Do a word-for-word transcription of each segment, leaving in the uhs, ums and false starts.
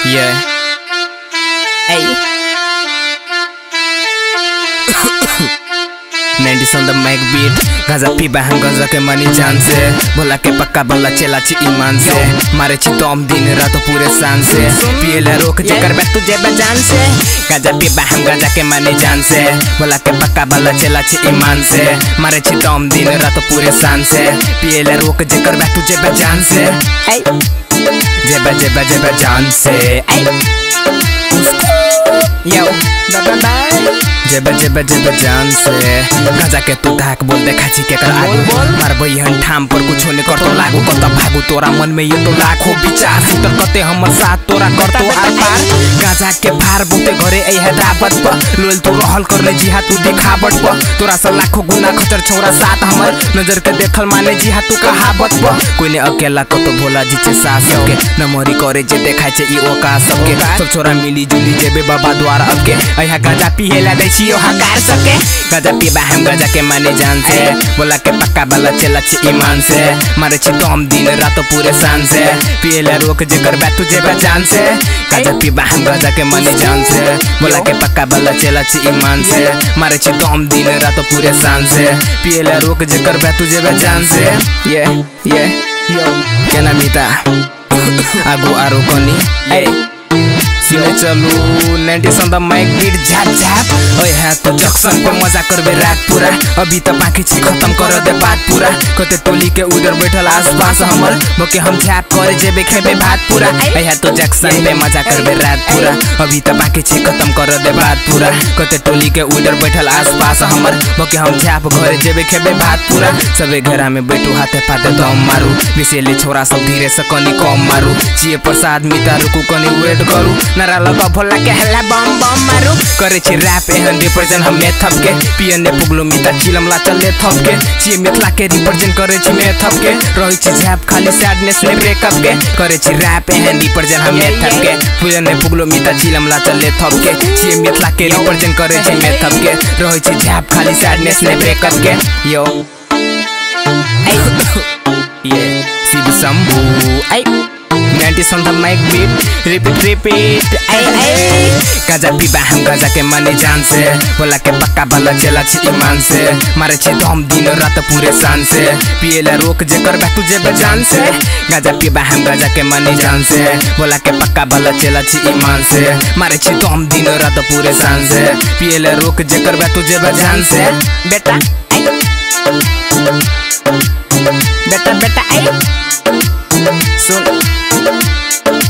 Yeah. Hey. Nineties on the mic beat. गाजा पीबा हम गाजा के मनी जान से, बोला के पक्का बल्ला चला ची ईमान से, मारे ची तोम दिन रात पूरे शान से, पियला रोक जेकर बैठ तुझे बजान से। गाजा पीबा हम गाजा के मनी जान से, बोला के पक्का बल्ला चला ची ईमान से, मारे ची तोम दिन रात पूरे शान से, पियला रोक जेकर बैठ तुझे बजान से। जेबा जेबा जेबा जान से। Yo, bye bye bye. जेबा जेबा जेबा जान से गाजा के तू धाक बोल देखा छी के कर आगू मार बहन ठाम पर कुछ नहीं कर तो लागू कत भागू तोरा मन में ये तो लाखों विचार सुतर कते हमर साथ तोरा कर तो आर पार गाजा के भार बोते घरे ए हैदराबाद पर लोल तो रहल कर ले जी हाथ तू दिखावट पर तोरा से लाखों गुना खचर छोरा साथ हमर नजर के देखल माने जी हाथ तू कहावत पर कोई ने अकेला को तो भोला जी छे सास के नमरी करे जे देखाय छे ई ओका सबके सब छोरा मिली जुली जेबे बाबा द्वारा अबके अइहा गाजा पिहेला दै छी ओ हकार सके गाजा पीबा हम गाजा के माने जान से बोला के पक्का बल्ला चला छी ईमान से मारे छी तोम दिन रात पूरे शान से पिएला रोक जेकर बैठ तुझे बजान से गाजा पीबा हम गाजा के माने जान से बोला के पक्का बल्ला चला छी ईमान से मारे छी तोम दिन रात पूरे शान से पिएला रोक जेकर बैठ तुझे बजान से ये ये यो केना मिता आगु आरो कोनी ए सुने चलू nineties on the mic beat झाप झाप ओए है तो जक्सन पे मजा करबे रात पूरा अभी तो बाकी छी खत्म कर दे बात पूरा कते टोली के उधर बैठल आसपास हमर मोके हम झाप करे जेबे खेबे भात पूरा ओए है तो जक्सन पे मजा करबे रात पूरा अभी तो बाकी छी खत्म कर दे बात पूरा कते टोली के उधर बैठल आसपास हमर मोके हम झाप घरे जेबे खेबे भात पूरा सबे घरा में बैठू हाथे पाते दम मारू बिसेले छोरा सब धीरे से कनी कम मारू चिए प्रसाद मिता रुकू कनी वेट करू नरा लगा भोला के हल्ला बम बम मारू करे छी रैप एहन रिप्रेजेंट हम मेथप के पियन ने पुगलो मिता चिलम ला चले थप के ची मिथला के रिप्रेजेंट करे छी मेथप के रही छी झैप खाली सैडनेस ने ब्रेकअप के करे छी रैप एहन रिप्रेजेंट हम मेथप के पियन ने पुगलो मिता चिलम ला चले थप के ची मिथला के रिप्रेजेंट करे छी मेथप के रही छी झैप खाली सैडनेस ने ब्रेकअप के यो ये सिब शंभू आई nineties on the mic beat repeat repeat ay ay गाजा पीबा हम गाजा के माने जान से बोला के पक्का बल्ला चला छी ईमान से मारे छी दम दिन रात पूरे शान से पिएला रोक जेकर बैठ तुझे बजान से गाजा पीबा हम गाजा के माने जान से बोला के पक्का बल्ला चला छी ईमान से मारे छी दम दिन रात पूरे शान से पिएला रोक जेकर बैठ तुझे बजान से बेटा बेटा बेटा आई सुन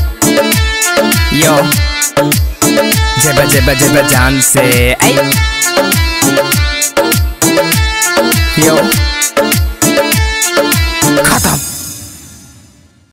यो जेबा जेबा जेबा जान से आई